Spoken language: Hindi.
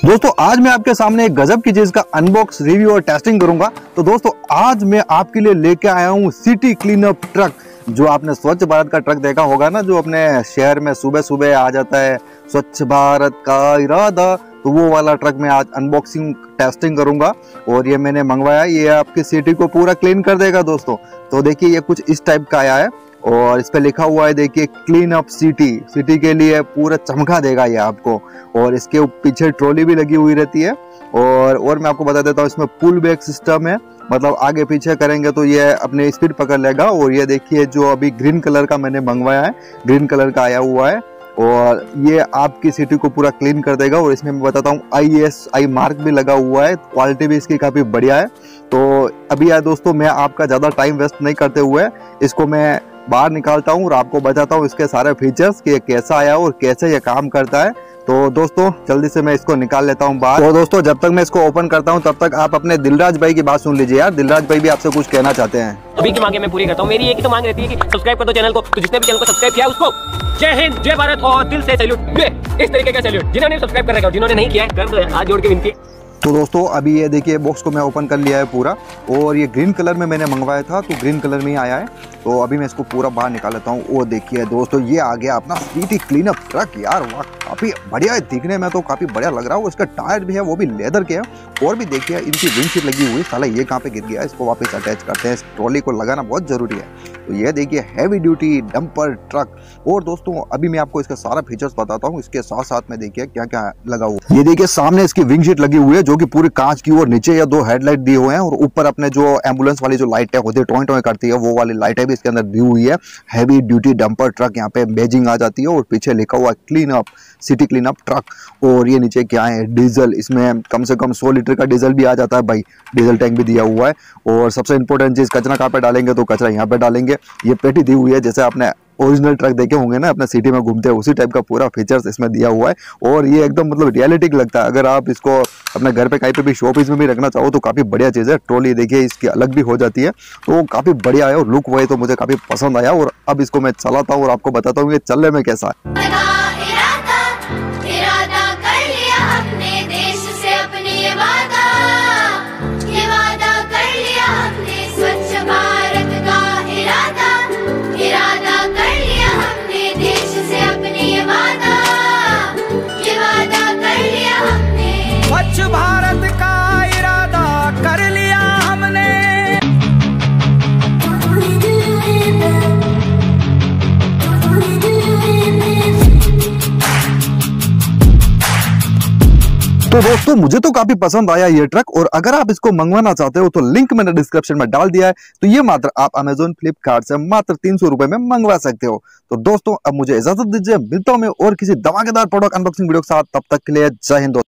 दोस्तों आज मैं आपके सामने एक गजब की चीज का अनबॉक्स रिव्यू और टेस्टिंग करूंगा। तो दोस्तों आज मैं आपके लिए लेके आया हूँ सिटी क्लीनअप ट्रक। जो आपने स्वच्छ भारत का ट्रक देखा होगा ना, जो अपने शहर में सुबह सुबह आ जाता है, स्वच्छ भारत का इरादा, तो वो वाला ट्रक मैं आज अनबॉक्सिंग टेस्टिंग करूंगा। और ये मैंने मंगवाया, ये आपकी सिटी को पूरा क्लीन कर देगा दोस्तों। तो देखिए ये कुछ इस टाइप का आया है और इस पे लिखा हुआ है, देखिए क्लीन अप सिटी, सिटी के लिए पूरा चमका देगा ये आपको। और इसके पीछे ट्रॉली भी लगी हुई रहती है। और मैं आपको बता देता हूँ, इसमें पुल बैक सिस्टम है, मतलब आगे पीछे करेंगे तो ये अपने स्पीड पकड़ लेगा। और ये देखिए जो अभी ग्रीन कलर का मैंने मंगवाया है, ग्रीन कलर का आया हुआ है, और ये आपकी सिटी को पूरा क्लीन कर देगा। और इसमें मैं बताता हूँ ISI मार्क भी लगा हुआ है, क्वालिटी भी इसकी काफ़ी बढ़िया है। तो अभी यार दोस्तों, मैं आपका ज़्यादा टाइम वेस्ट नहीं करते हुए इसको मैं बाहर निकालता हूँ और आपको बताता हूँ इसके सारे फीचर्स कि ये कैसा आया और कैसे ये काम करता है। तो दोस्तों जल्दी से मैं इसको निकाल लेता हूँ बाहर। तो दोस्तों जब तक मैं इसको ओपन करता हूँ तब तक आप अपने दिलराज भाई की बात सुन लीजिए यार। दिलराज भाई भी आपसे कुछ कहना चाहते हैं। अभी की मांगे मैं पूरी करता हूँ। मेरी एक ही तो मांग रहती है कि सब्सक्राइब कर दो चैनल को। तो जिसने भी चैनल को सब्सक्राइब किया उसको जय हिंद, जय भारत और दिल से सैल्यूट। इस तरीके का सैल्यूट जिन्होंने सब्सक्राइब कर रखा है, जिन्होंने नहीं किया है कर दो, हाथ जोड़ के विनती है। तो दोस्तों अभी ये देखिए बॉक्स को मैं ओपन कर लिया है पूरा, और ये ग्रीन कलर में मैंने मंगवाया था तो ग्रीन कलर में ही आया है। तो अभी मैं इसको पूरा बाहर निकाल लेता हूँ। और देखिए दोस्तों ये आ गया अपना सिटी क्लीनअप ट्रक। यार वाह, काफ़ी बढ़िया है दिखने में, तो काफ़ी बढ़िया लग रहा है। इसका टायर भी है, वो भी लेदर के है। और भी देखिए इनकी विंडशीट लगी हुई है। साला ये कहाँ पे गिर गया, इसको वापस अटैच करते हैं। इस ट्रॉली को लगाना बहुत ज़रूरी है। तो ये देखिए हैवी ड्यूटी डंपर ट्रक। और दोस्तों अभी मैं आपको इसका सारा फीचर्स बताता हूँ। इसके साथ साथ में देखिए क्या क्या लगा हुआ। ये देखिए सामने इसकी विंडशीट लगी हुई है, जो कि पूरी कांच की, और नीचे या 2 हेडलाइट दिए हुए हैं। और ऊपर अपने जो एम्बुलेंस वाली जो लाइटें होती है, टोय टोय करती है, वो वाली लाइटें भी इसके अंदर दी हुई है। हैवी ड्यूटी डंपर ट्रक, यहाँ पे बैजिंग आ जाती है। और पीछे लिखा हुआ clean up, city clean up truck. और ये नीचे क्या है, डीजल, इसमें कम से कम 100 लीटर का डीजल भी आ जाता है भाई। डीजल टैंक भी दिया हुआ है। और सबसे इंपॉर्टेंट चीज, कचरा कहाँ पे डालेंगे, तो कचरा यहाँ पे डालेंगे। ये पेटी दी हुई है, जैसे आपने ओरिजिनल ट्रक देखे होंगे ना अपने सिटी में घूमते हैं, उसी टाइप का पूरा फीचर्स इसमें दिया हुआ है। और ये एकदम मतलब रियलिटिक लगता है। अगर आप इसको अपने घर पे कहीं पे भी शॉपीस में भी रखना चाहो तो काफ़ी बढ़िया चीज़ है। ट्रॉली देखिए इसकी अलग भी हो जाती है, तो काफ़ी बढ़िया है। और लुक वाइज तो मुझे काफ़ी पसंद आया। और अब इसको मैं चलाता हूँ और आपको बताता हूँ ये चलने में कैसा है। स्वच्छ भारत का इरादा कर लिया हमने। तो दोस्तों मुझे तो काफी पसंद आया ये ट्रक। और अगर आप इसको मंगवाना चाहते हो तो लिंक मैंने डिस्क्रिप्शन में डाल दिया है। तो ये मात्र आप अमेजोन फ्लिपकार्ट से मात्र 300 रुपए में मंगवा सकते हो। तो दोस्तों अब मुझे इजाजत दीजिए, मिलता हूं मैं और किसी धमाकेदार प्रोडक्ट अनबॉक्सिंग वीडियो के साथ। तब तक के लिए जय हिंद।